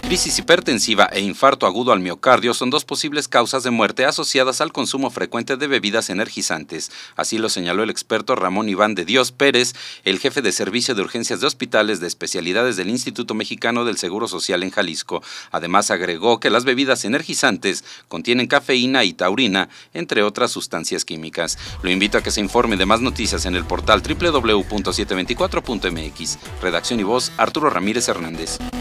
Crisis hipertensiva e infarto agudo al miocardio son dos posibles causas de muerte asociadas al consumo frecuente de bebidas energizantes. Así lo señaló el experto Ramón Iván de Dios Pérez, el jefe de Servicio de Urgencias de Hospitales de Especialidades del Instituto Mexicano del Seguro Social en Jalisco. Además, agregó que las bebidas energizantes contienen cafeína y taurina, entre otras sustancias químicas. Lo invito a que se informe de más noticias en el portal www.724.mx. Redacción y voz, Arturo Ramírez Hernández.